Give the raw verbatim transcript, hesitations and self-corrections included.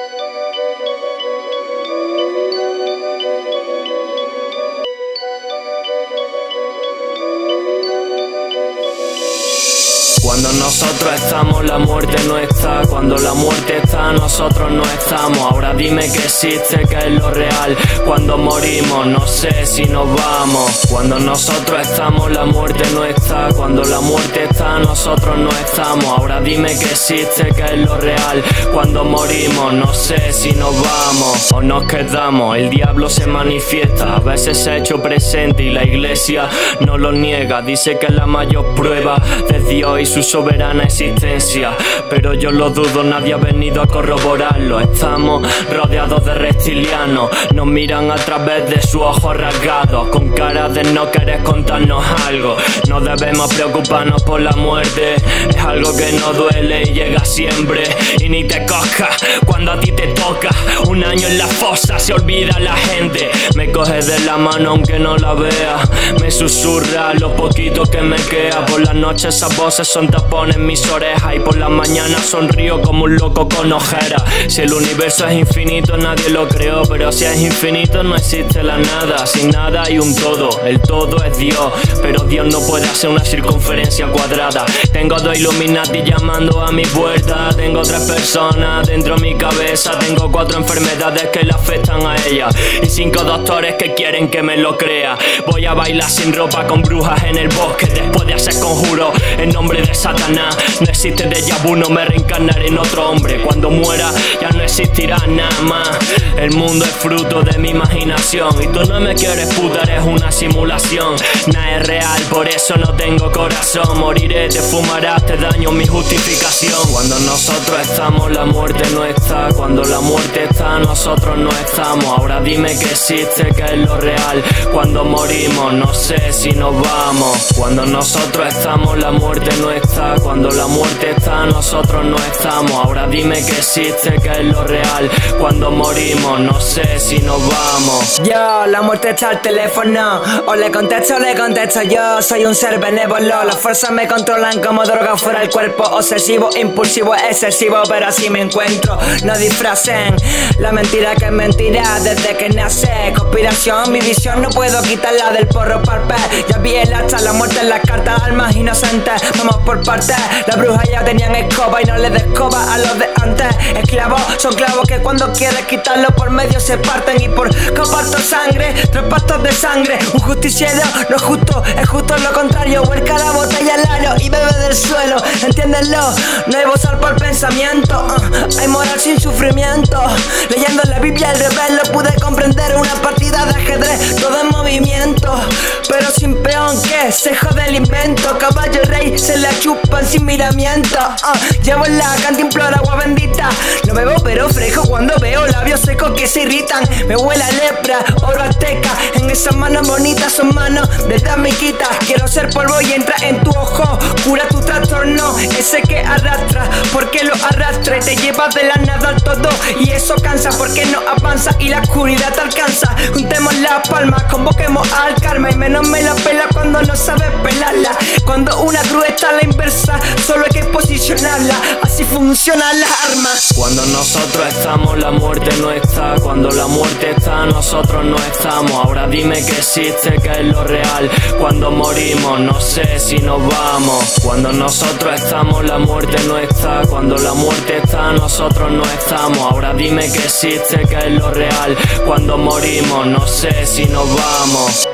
Cuando nosotros estamos, la muerte no está. Cuando la muerte está, nosotros no estamos. Ahora dime que existe, que es lo real. Cuando morimos, no sé si nos vamos. Cuando nosotros estamos, la muerte no está. Cuando la muerte está, nosotros no estamos. Ahora dime que existe, que es lo real. Cuando morimos, no sé si nos vamos o nos quedamos. El diablo se manifiesta, a veces se ha hecho presente y la iglesia no lo niega. Dice que es la mayor prueba de Dios y su soberana existencia, pero yo lo dudo, nadie ha venido a corroborarlo. Estamos rodeados de reptilianos, nos miran a través de sus ojos rasgados, con cara de no querer contarnos algo. No debemos preocuparnos por la muerte, es algo que no duele y llega siempre. Y ni te cojas cuando a ti te toca. Un año en la fosa, se olvida la gente. Me coge de la mano aunque no la vea, me susurra lo poquito que me queda. Por las noches esas voces son tapones en mis orejas y por la mañana sonrío como un loco con ojeras. Si el universo es infinito nadie lo creó, pero si es infinito no existe la nada. Sin nada hay un todo, el todo es Dios, pero Dios no puede hacer una circunferencia cuadrada. Tengo dos Illuminati llamando a mi puerta, tengo tres personas dentro de mi cabeza, tengo cuatro enfermedades que le afectan a ella y cinco doctores que quieren que me lo crea. Voy a bailar sin ropa con brujas en el bosque después de hacer conjuro en nombre de Satanás. No existe déjà vu, no me reencarnaré en otro hombre. Cuando muera ya no existirá nada más. El mundo es fruto de mi imaginación y tú no me quieres putar, es una simulación. Nada es real, por eso no tengo corazón. Moriré, te fumarás, te daño mi justificación. Cuando nosotros estamos, la muerte no está. Cuando la muerte está, nosotros no estamos. Ahora dime que existe, que es lo real. Cuando morimos, no sé si nos vamos. Cuando nosotros estamos, la muerte no está. Cuando la muerte está, nosotros no estamos. Ahora dime que existe, que es lo real. Cuando morimos, no sé si nos vamos. Yo, la muerte está al teléfono. O le contesto o le contesto yo. Soy un ser benévolo. Las fuerzas me controlan como droga fuera del cuerpo. Obsesivo, impulsivo, excesivo, pero así me encuentro. No disfracen la mentira que es mentira desde que nace. Conspiración, mi visión no puedo quitarla del porro parpe. Ya vi el hacha, la muerte en las cartas, almas inocentes. Vamos por partes, las brujas ya tenían escoba y no les de escoba a los de antes. Esclavos, son clavos que cuando quieres quitarlo por medio se parten. Y por comparto sangre, tres pastos de sangre. Un justiciero no es justo, es justo lo contrario. Vuelca la botella al aro y bebe del suelo. Entiéndelo, no hay bozal por pensamiento. uh, Hay moral sin sufrimiento. Leyendo la Biblia al revés lo pude comprender. Una partida de ajedrez, todo en movimiento, pero sin peón que se jode el invento. Caballo rey se la chupan sin miramiento. uh, Llevo en la cantimplora agua bendita. No bebo pero frejo cuando veo labios secos que se irritan. Me huele a lepra, oro azteca. En esas manos bonitas son manos de damiquita. Quiero ser polvo y entra en tu ojo. Cura tu trastorno, ese que arrastra, porque lo arrastra y te lleva de la nada al todo. Y eso cansa porque no avanza y la oscuridad te alcanza. Juntemos las palmas, convoquemos al karma. Y menos me la pela cuando no sabes pelarla. Cuando una cruz está a la inversa, solo hay que posicionarla. Así funcionan las armas. Cuando nosotros estamos, la muerte no está. Cuando la muerte está, nosotros no estamos. Ahora dime que existe, que es lo real. Cuando morimos, no sé si nos vamos. Cuando nosotros estamos, la muerte no está. Cuando la muerte está, nosotros no estamos. Ahora dime que existe, que es lo real. Cuando morimos, no sé si nos vamos.